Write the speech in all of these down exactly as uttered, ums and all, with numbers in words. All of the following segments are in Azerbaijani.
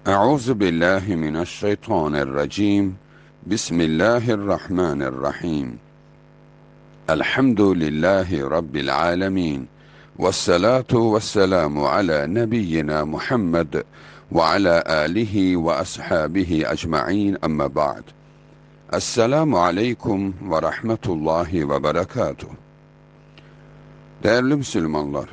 Euzu billahi mineşşeytanirracim. Bismillahirrahmanirrahim. Elhamdülillahi Rabbil alemin. Vessalatu vesselamu ala nebiyyina Muhammed ve ala alihi ve ashabihi ecma'in amma ba'd. Esselamu aleyküm ve rahmetullahi ve berekatuh. Değerli Müslümanlar,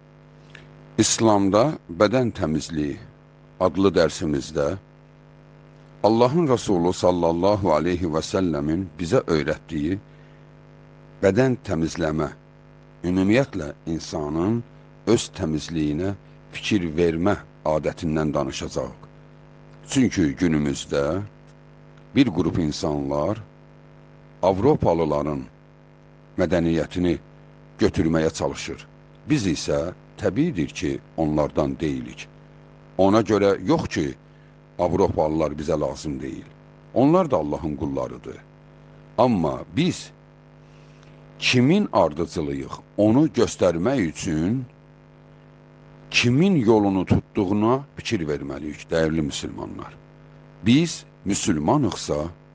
İslam'da beden temizliği adlı dersimizde Allah'ın Resulü sallallahu aleyhi ve sellemin bize öğrettiği beden temizleme, ümumiyyətlə insanın öz temizliyine fikir verme adetinden danışacağıq. Çünkü günümüzde bir grup insanlar Avropalıların medeniyetini götürmeye çalışır. Biz ise təbiidir ki onlardan deyilik. Ona göre yok ki Avropalılar bize lazım değil. Onlar da Allah'ın kullarıdır. Ama biz kimin ardıcılıyıq onu göstermek için kimin yolunu tuttuğuna fikir verməliyik değerli Müslümanlar. Biz Müslümanıqsa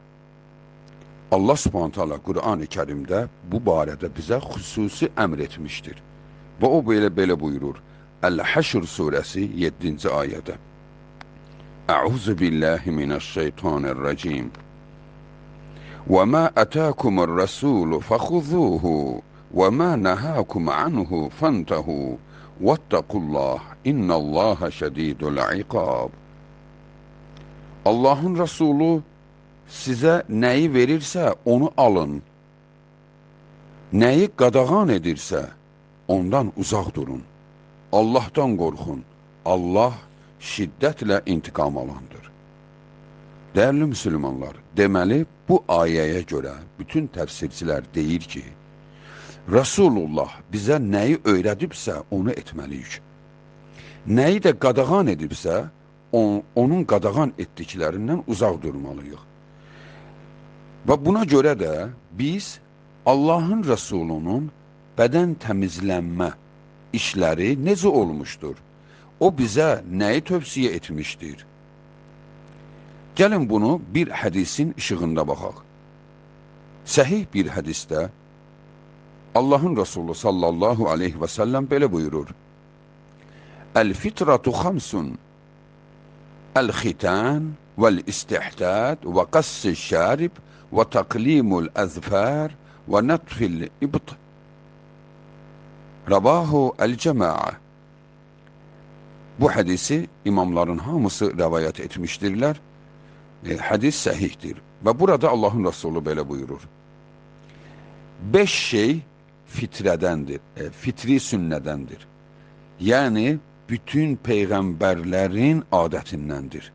Allah Subhanahu taala Kur'an-ı Kerim'de bu barədə bizə xüsusi əmr etmiştir. Və o belə belə buyurur. El-Haşr suresi yeddinci ayədə. Euzu billahi mineşşeytanirracim. Ve ma ataakumur rasul fakhuzuhu ve ma nahakum anhu fantahu vettaqullah innallaha şedidul ikab. Allah'ın Resulü size neyi verirse onu alın. Neyi qadağan edirsə ondan uzaq durun. Allah'tan korkun. Allah şiddetle intikam alandır. Değerli Müslümanlar, deməli bu ayeye göre bütün tefsirçiler deyir ki, Resulullah bize neyi öğretibsə onu etməliyik. Neyi de qadağan edibsə on, onun qadağan etdiklərindən uzaq durmalıyıq. Ve buna göre de biz Allah'ın Resulünün beden temizlenme işleri necə olmuştur? O bize neyi tövsiye etmiştir? Gelin bunu bir hadisin ışığında bakaq. Səhih bir hadiste Allah'ın Resulü sallallahu aleyhi ve sellem böyle buyurur. El-fitratu khamsun. El-khitan vel-istihdad ve qass-ı şarib ve taklimul azfar ve natfil ibt. Rabahu el-cema'a. Bu hadisi imamların hamısı rivayet etmiştirler. E, hadis sahihtir. Ve burada Allah'ın Resulü böyle buyurur. Beş şey fitredendir, e, fitri sünnedendir. Yani bütün peygamberlerin adetindendir.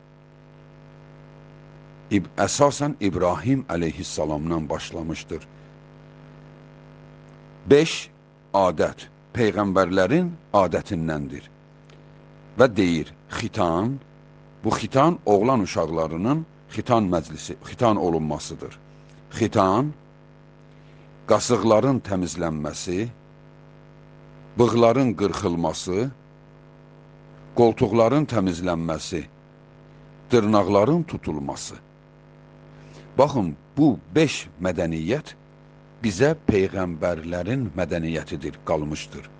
İb esasen İbrahim aleyhisselamdan başlamıştır. Beş adet peygamberlerin adetindendir. Ve deyir, xitan, bu xitan oğlan uşaqlarının xitan məclisi, xitan olunmasıdır. Xitan, qasıqların təmizlənməsi, bığların qırxılması, qoltuqların təmizlənməsi, dırnaqların tutulması. Baxın, bu beş mədəniyyət bizə peyğəmbərlərin mədəniyyətidir, qalmışdır.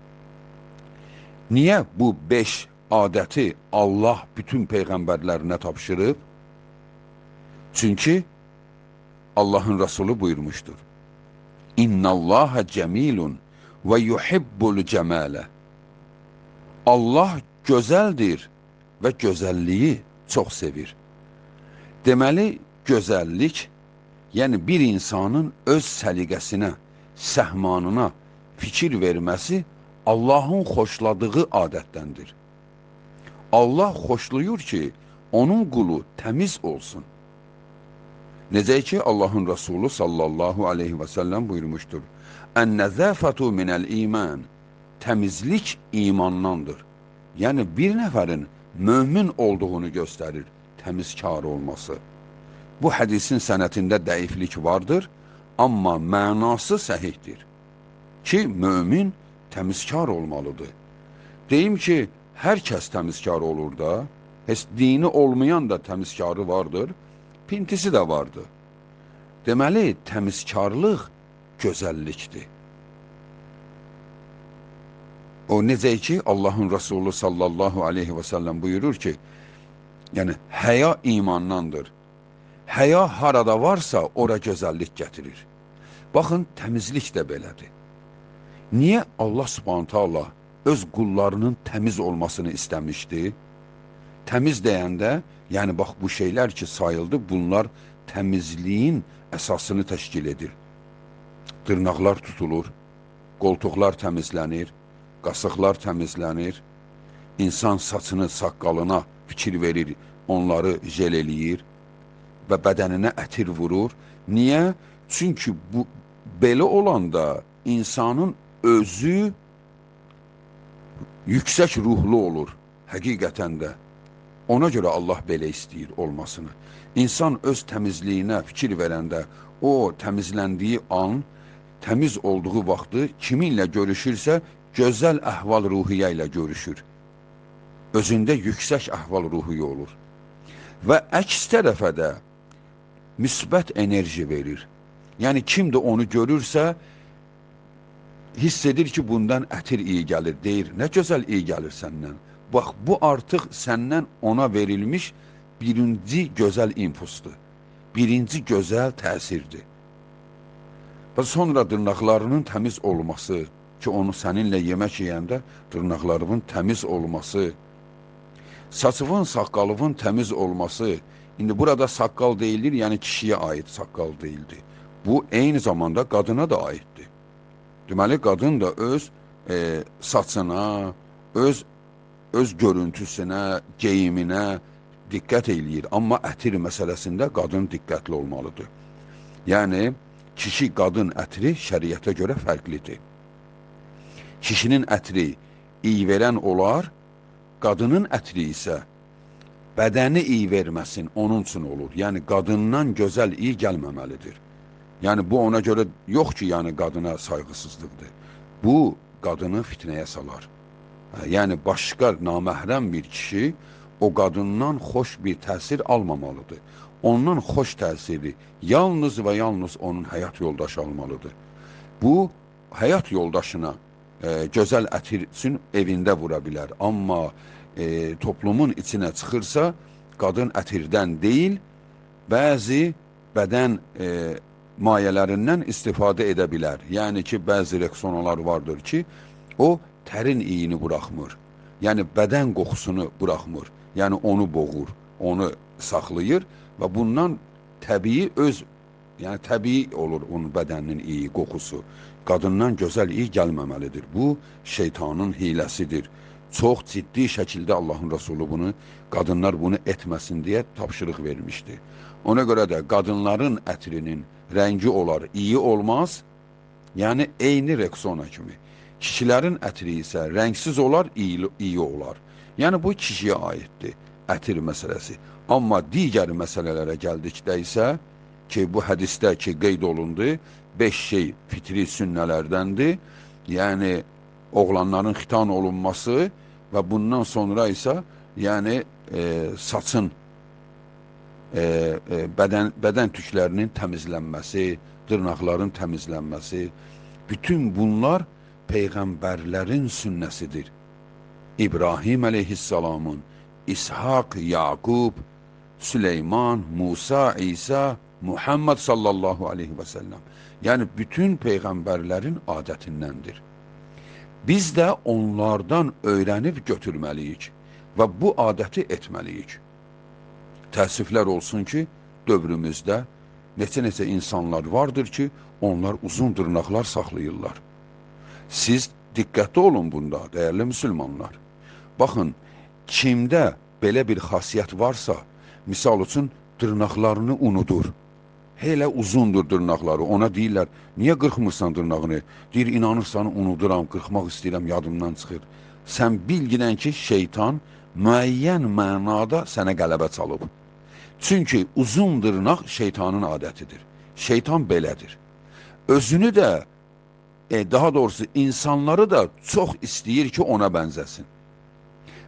Niye bu beş adeti Allah bütün peygamberlerine tapşırıb? Çünkü Allah'ın Resulü buyurmuştur. İnnallaha cemilun ve yuhibbul cemale. Allah gözeldir ve gözelliği çok sevir. Deməli, gözellik, yani bir insanın öz səliqəsinə, səhmanına fikir vermesi Allah'ın xoşladığı adətdəndir. Allah xoşlayır ki, onun qulu təmiz olsun. Necə ki, Allah'ın Resulü sallallahu aleyhi ve sellem buyurmuştur. En-nezafatu minel iman. Təmizlik imandandır. Yani bir nəfərin mümin olduğunu gösterir, təmizkar olması. Bu hadisin sənətində dəiflik vardır, amma mənası səhihdir. Ki, mümin təmizkar olmalıdır. Deyim ki, hər kəs təmizkar olur da, Heç dini olmayan da təmizkarı vardır, pintisi də vardır. Deməli, təmizkarlıq gözəllikdir. O necə ki, Allahın Resulü sallallahu aleyhi və səlləm buyurur ki, yəni həya imandandır. Həya harada varsa, ora gözəllik gətirir. Baxın, təmizlik də belədir. Niyə Allah subhanətə Allah öz qullarının təmiz olmasını istəmişdi? Təmiz deyəndə, yəni bax bu şeylər ki sayıldı, bunlar təmizliyin əsasını təşkil edir. Dırnaqlar tutulur, qoltuqlar təmizlənir, qasıqlar təmizlənir, insan saçını, saqqalına fikir verir, onları jel eləyir və bədəninə ətir vurur. Niyə? Çünki bu belə olanda insanın özü yüksək ruhlu olur, həqiqətən də. Ona görə Allah belə istəyir olmasını. İnsan öz təmizliyinə fikir verəndə, o təmizləndiyi an, təmiz olduğu vaxtı kiminlə görüşürsə, gözəl əhval-ruhiyyə ilə görüşür. Özündə yüksək əhval-ruhiyyə olur. Və əks tərəfə də müsbət enerji verir. Yəni, kim də onu görürsə, hiss edir ki, bundan ətir iyi gəlir, deyir, nə gözəl iyi gəlir səndən. Bax, bu artıq səndən ona verilmiş birinci gözəl impulsdur. Birinci gözəl təsirdir. Və sonra dırnaqlarının təmiz olması, ki, onu səninlə yemək yeyəndə dırnaqlarının təmiz olması, saçıvın, saqqalının təmiz olması, indi burada saqqal deyilir, yəni kişiyə aid saqqal deyildi. Bu, eyni zamanda qadına da aiddir. Deməli, qadın da öz e, saçına, öz öz görüntüsünə, geyiminə diqqət eləyir. Amma ətir məsələsində qadın diqqətli olmalıdır. Yəni, kişi qadın ətri şəriətə görə fərqlidir. Kişinin ətri iyi verən olar, qadının ətri isə bədəni iyi verməsin, onun üçün olur. Yəni, qadından gözəl iyi gəlməməlidir. Yəni, bu ona görə yox ki, yəni qadına sayğısızlıqdır. Bu, qadını fitnəyə salar. Yəni, başqa naməhrəm bir kişi o qadından xoş bir təsir almamalıdır. Ondan xoş təsiri yalnız və yalnız onun həyat yoldaşı almalıdır. Bu, həyat yoldaşına e, gözəl ətir üçün evində vura bilər. Amma e, toplumun içinə çıxırsa, qadın ətirdən deyil, bəzi bədən e, mayələrindən istifadə edə bilər. Yəni ki, bəzi reksonalar vardır ki, o tərin iyini buraxmır. Yəni, bədən qoxusunu buraxmır. Yəni, onu boğur, onu saxlayır və bundan təbii öz, yəni təbii olur onun bədəninin iyi qoxusu. Qadından gözəl iyi gəlməməlidir. Bu, şeytanın hiləsidir. Çox ciddi şəkildə Allahın Resulü bunu, qadınlar bunu etməsin deyə tapşırıq vermişdi. Ona görə də qadınların ətrinin rəngi olar, iyi olmaz, yəni eyni reksona kimi. Kişilərin ətri isə rəngsiz olar, iyi, iyi olar. Yəni, bu kişiyə aiddir, ətir məsələsi. Amma digər məsələlərə gəldikdə isə, ki, bu hədisdə ki, qeyd olundu, beş şey fitri sünnələrdəndir. Yəni, oğlanların xitan olunması və bundan sonra isə, yəni, e, saçın, e, e, bədən, bədən tüklərinin təmizlənməsi, dırnaqların təmizlənməsi, bütün bunlar Peyğəmbərlərin sünnəsidir. İbrahim əleyhissalamın, İshak, Yaqub, Süleyman, Musa, İsa, Muhammed sallallahu aleyhi və səlləm. Yəni, bütün Peyğəmbərlərin adətindəndir. Biz də onlardan öyrənib götürməliyik və bu adəti etməliyik. Təəssüflər olsun ki, dövrümüzdə neçə-neçə insanlar vardır ki, onlar uzun dırnaqlar saxlayırlar. Siz diqqətli olun bunda, dəyərli müsəlmanlar. Baxın, kimdə belə bir xasiyyət varsa, misal üçün dırnaqlarını unudur. Hələ uzundur dırnaqları, ona deyirlər, niyə qırxmırsan dırnağını? Deyir, inanırsan, unuduram, qırxmaq istəyirəm, yadımdan çıxır. Sən bilginən ki, şeytan müəyyən mənada sənə qələbə çalıb. Çünki uzun dırnaq şeytanın adətidir. Şeytan belədir. Özünü də, e, daha doğrusu insanları da çox istəyir ki, ona bənzəsin.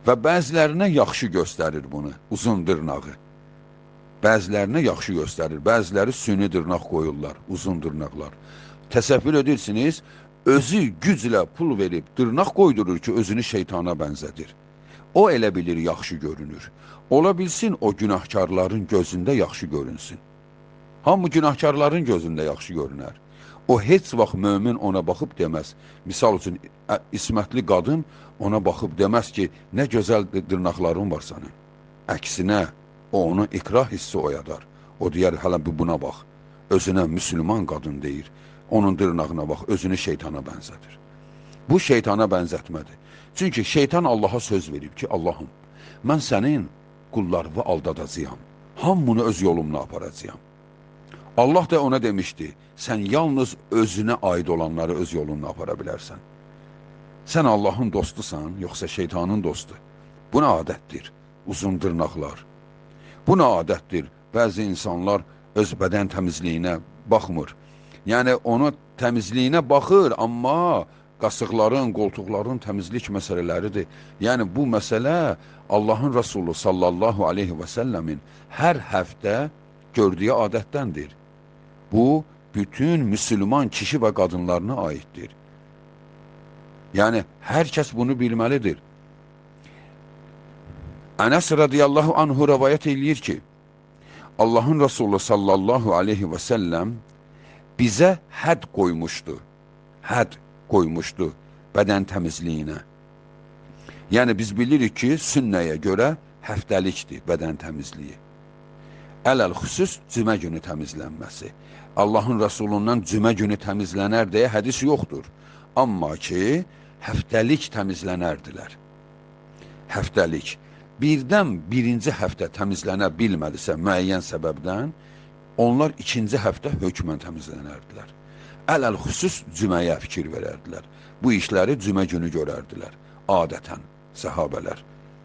Və bəzilərinə yaxşı göstərir bunu, uzun dırnağı. Bəzilərinə yaxşı göstərir, bəziləri süni dırnaq qoyurlar, uzun dırnaqlar. Təsəvvür edirsiniz, özü güclə pul verib dırnaq qoydurur ki, özünü şeytana bənzədir. O elə bilir yaxşı görünür. Ola bilsin o günahkarların gözündə yaxşı görünsün. Hamı günahkarların gözündə yaxşı görünər. O heç vaxt mömin ona baxıb deməz. Misal üçün, ismətli qadın ona baxıb deməz ki, nə gözəl dırnaqların var sənin. Əksinə, o onu ikrah hissi oyadar. O deyər, hələ bu buna bax. Özünə müsəlman qadın deyir. Onun dırnağına bax, özünü şeytana bənzədir. Bu şeytana bənzətmədir. Çünki şeytan Allaha söz verib ki, Allahım, mən sənin qullarını aldadacağam. Hamını öz yolumla aparacağam. Allah da ona demişdi, sən yalnız özünə aid olanları öz yolunla apara bilərsən. Sən Allahın dostusan, yoxsa şeytanın dostu. Buna adətdir, uzun dırnaqlar. Buna adətdir, bəzi insanlar öz bədən təmizliyinə baxmır. Yəni, onu təmizliyinə baxır, amma qasıqların, qoltuqların təmizlik məsələləridir. Yəni, bu məsələ Allahın Rasulü sallallahu aleyhi və səlləmin hər həftə gördüyü adətdəndir. Bu, bütün müsəlman kişi və qadınlarına aiddir. Yəni, hər kəs bunu bilməlidir. Ənəs radiyallahu anhu rəvayət eləyir ki, Allahın Rasulü sallallahu aleyhi və səlləm bizə hədd qoymuşdu. Hədd qoymuşdu bədən təmizliyinə. Yəni, biz bilirik ki, sünnəyə görə həftəlikdir bədən təmizliyi. Ələl xüsus cümə günü təmizlənməsi. Allahın Rasulundan cümə günü təmizlənər deyə hədis yoxdur. Amma ki, həftəlik təmizlənərdilər. Həftəlik. Birdən birinci həftə təmizlənə bilmədisə müəyyən səbəbdən, onlar ikinci həftə hökmən təmizlənərdilər. Ələl xüsus cüməyə fikir verərdilər. Bu işləri cümə günü görərdilər. Adətən səhabələr.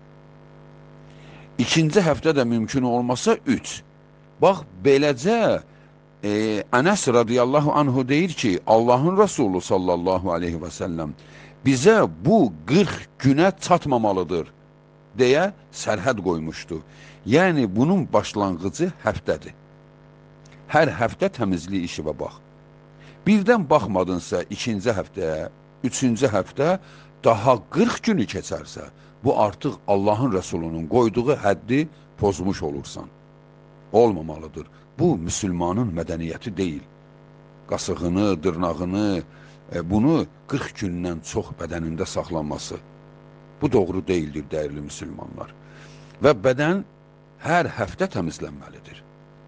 İkinci həftə də mümkün olmasa üç. Bax, beləcə e, Ənəs radiyallahu anhu deyir ki, Allahın Rasulü sallallahu aleyhi və səlləm bizə bu qırx günə çatmamalıdır deyə sərhəd qoymuşdu. Yəni, bunun başlanğıcı həftədir. Hər həftə təmizlik işi və bax. Birdən baxmadınsa ikinci həftəyə, üçüncü həftə daha qırx günü keçərsə, bu artıq Allahın Rəsulunun qoyduğu həddi pozmuş olursan. Olmamalıdır. Bu, müsəlmanın mədəniyyəti deyil. Qasığını, dırnağını, e, bunu qırx gündən çox bədənində saxlanması. Bu doğru deyildir, dəyərli müsəlmanlar. Və bədən hər həftə təmizlənməlidir.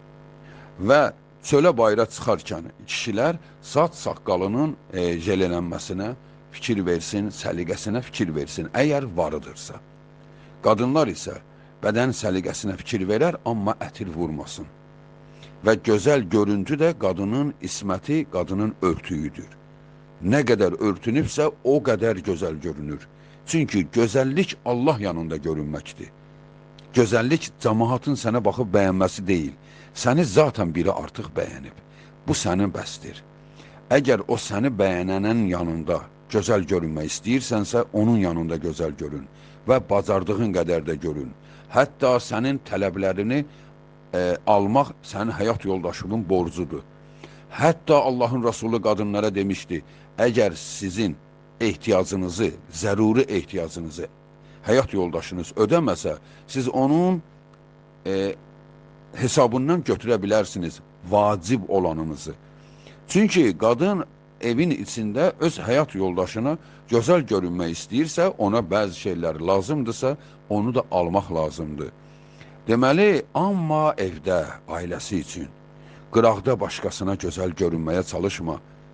Və çölə bayra çıxarkən kişilər saç saqqalının e, jelələnməsinə fikir versin, səliqəsinə fikir versin, əgər varıdırsa. Qadınlar isə bədən səliqəsinə fikir verər, amma ətir vurmasın. Və gözəl görüntü də qadının isməti, qadının örtüyüdür. Nə qədər örtünübsə, o qədər gözəl görünür. Çünki gözəllik Allah yanında görünməkdir. Gözəllik cəmaatın sənə baxıb bəyənməsi deyil. Səni zaten biri artıq bəyənib. Bu sənin bəsdir. Əgər o səni bəyənənin yanında gözəl görünmək istəyirsənsə, onun yanında gözəl görün və bacardığın qədər də görün. Hətta sənin tələblərini e, almaq sənin həyat yoldaşının borcudur. Hətta Allahın Rasulü qadınlara demişdi, əgər sizin ehtiyacınızı, zəruri ehtiyacınızı həyat yoldaşınız ödəməsə, siz onun e, hesabından götürə bilərsiniz vacib olanınızı. Çünki qadın evin içində öz həyat yoldaşına gözəl görünmək istəyirsə, ona bəzi şeylər lazımdırsa, onu da almaq lazımdır. Deməli, amma evdə, ailəsi üçün, qıraqda başqasına gözəl görünməyə çalışma.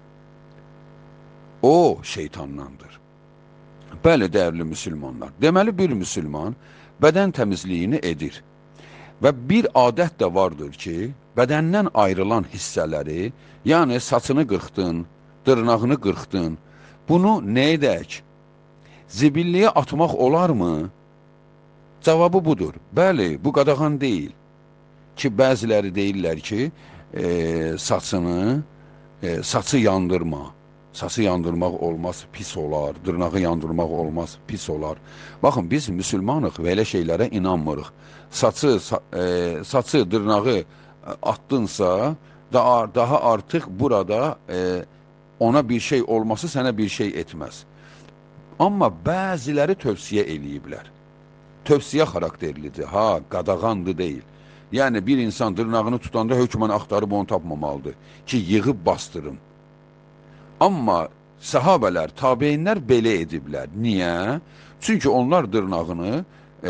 O, şeytandandır. Bəli, dəyərli müsəlmanlar. Deməli, bir müsəlman bədən təmizliyini edir. Və bir adət də vardır ki, bədəndən ayrılan hissələri, yəni saçını qırxdın, dırnağını qırxdın, bunu nə edək? Zibilliyə atmaq olarmı? Cavabı budur. Bəli, bu qadağan deyil. Ki, bəziləri deyirlər ki, e, saçını, e, saçı yandırma, Saçı yandırmaq olmaz, pis olar. Dırnağı yandırmaq olmaz, pis olar. Baxın, biz müsəlmanıq və elə şeylərə inanmırıq. Saçı, sa e, saçı, dırnağı attınsa, daha, daha artıq burada e, ona bir şey olması sənə bir şey etməz. Amma bəziləri tövsiyə eləyiblər. Tövsiyə xarakterlidir, ha, qadağandı deyil. Yəni, bir insan dırnağını tutanda hökmən axtarıb onu tapmamalıdır ki, yığıb bastırım. Amma sahabələr, tabeinlər belə ediblər. Niyə? Çünki onlar dırnağını e,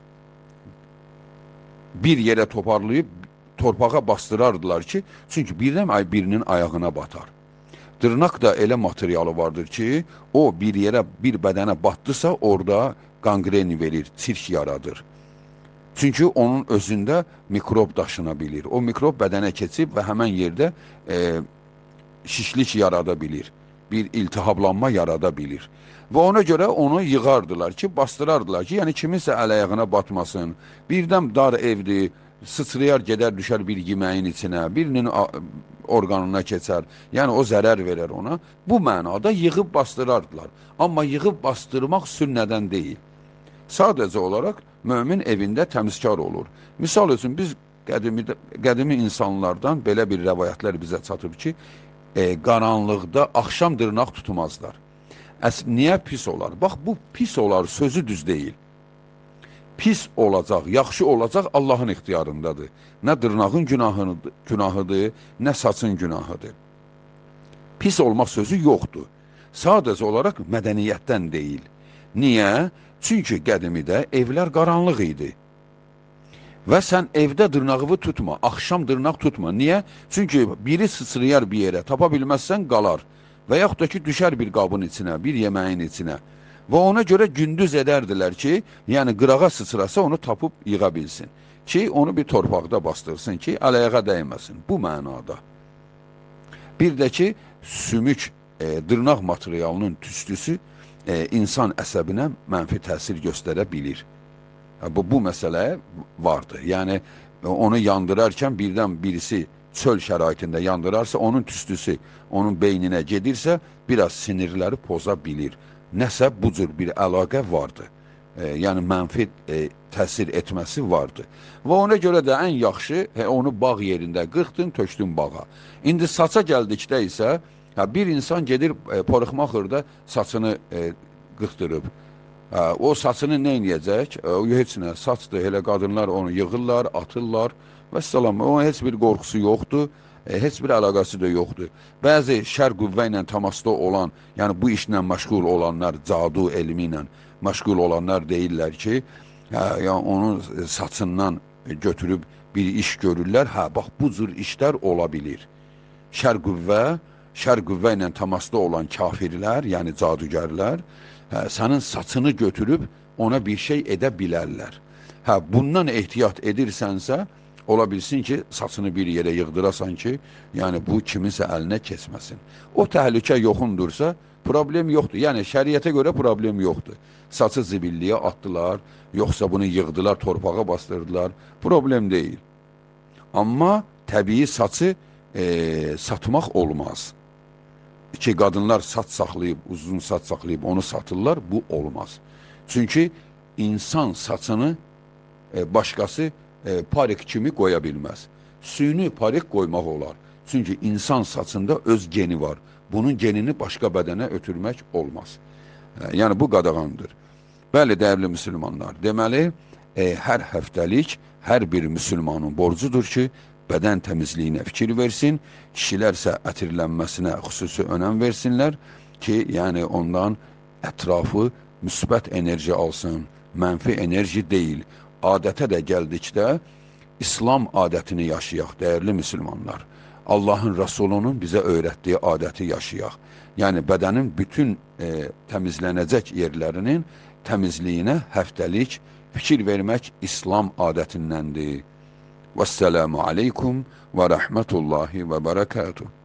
bir yerə toparlayıb torpağa bastırardılar ki, çünki birdən ay birinin ayağına batar. Dırnaq da elə materialı vardır ki, o bir yerə, bir bədənə batdısa, orada qanqreni verir, çirk yaradır. Çünki onun özündə mikrob daşına bilir. O mikrob bədənə keçib və həmən yerdə e, şişlik yarada bilir. Bir iltihablanma yarada bilir. Və ona görə onu yığardılar ki, bastırardılar ki, yəni kiminsə əl-ayağına batmasın. Birdən dar evdir, sıçrayar, gedər, düşər bir yeməyin içinə, birinin orqanına keçər. Yəni o zərər verər ona. Bu mənada yığıb bastırardılar. Amma yığıb bastırmaq sünnədən deyil. Sadəcə olaraq mömin evində təmizkar olur. Misal üçün, biz qədimi, qədimi insanlardan belə bir rəvayətlər bizə çatıb ki, e, qaranlıqda axşam dırnaq tutmazlar. Əs niyə pis olar? Bax, bu pis olar sözü düz deyil. Pis olacaq, yaxşı olacaq Allahın ixtiyarındadır. Nə dırnağın günahıdır, günahıdır, nə saçın günahıdır. Pis olmaq sözü yoxdur. Sadəcə olaraq mədəniyyətdən deyil. Niyə? Çünki qədimidə evlər qaranlıq idi. Və sən evdə dırnağını tutma, axşam dırnaq tutma. Niyə? Çünki biri sıçrayar bir yerə, tapa bilməzsən qalar. Və yaxud da ki, düşər bir qabın içinə, bir yeməyin içinə. Və ona görə gündüz edərdilər ki, yəni qırağa sıçrasa onu tapıb yığa bilsin. Ki, onu bir torpaqda bastırsın ki, əl-ayağa dəyməsin. Bu mənada. Bir də ki, sümük, e, dırnaq materialının tüstüsü e, insan əsəbinə mənfi təsir göstərə bilir. Bu, bu məsələ vardır. Yəni, onu yandırarkən birdən birisi çöl şəraitində yandırarsa, onun tüstüsü onun beyninə gedirsə, biraz sinirləri poza bilir. Nəsə bu cür bir əlaqə vardır. E, yəni, mənfi e, təsir etməsi vardır. Və ona görə də ən yaxşı, he, onu bağ yerində qırxdın, tökdün bağa. İndi saça gəldikdə isə, hə, bir insan gedir e, parıqmaxırda saçını e, qırxdırıb. Hə, o saçını nə edəcək? O heç nə, saçdır, elə qadınlar onu yığırlar, atırlar və salam. Onun heç bir qorxusu yoxdur, e, heç bir əlaqəsi də yoxdur. Bəzi şər qüvvə ilə təmasda olan, yəni bu işlə məşğul olanlar, cadu elmi ilə məşğul olanlar deyirlər ki, hə, yəni onun saçından götürüb bir iş görürlər. Hə, bax, bu cür işlər ola bilir. Şər qüvvə, şər qüvvə ilə təmasda olan kafirlər, yəni cadugərlər, hə, sənin saçını götürüb ona bir şey edə bilərlər. Hə, bundan ehtiyat edirsənsə, ola bilsin ki, saçını bir yerə yığdırasan ki, yəni bu kiminsə əlinə keçməsin. O təhlükə yoxundursa, problem yoxdur. Yəni, şəriətə görə problem yoxdur. Saçı zibilliyə atdılar, yoxsa bunu yığdılar, torpağa bastırdılar, problem deyil. Amma təbii saçı e, satmaq olmaz. Ki, qadınlar saç saxlayıb, uzun saç saxlayıb onu satırlar, bu olmaz. Çünki insan saçını e, başqası e, parik kimi qoya bilməz. Süni parik qoymaq olar. Çünki insan saçında öz geni var. Bunun genini başqa bədənə ötürmək olmaz. E, yəni, bu qadağandır. Bəli, dəyərli müsəlmanlar, deməli, e, hər həftəlik hər bir müsəlmanın borcudur ki, bədən təmizliyinə fikir versin, kişilərsə ətirlənməsinə xüsusi önəm versinlər ki, yəni ondan ətrafı müsbət enerji alsın, mənfi enerji deyil. Adətə də gəldikdə İslam adətini yaşayaq, dəyərli müsəlmanlar. Allahın Rəsulunun bizə öyrətdiyi adəti yaşayaq. Yəni, bədənin bütün e, təmizlənəcək yerlərinin təmizliyinə həftəlik fikir vermək İslam adətindəndir. Vəssalamu aleykum və rəhmətullahi və bərəkatuhu.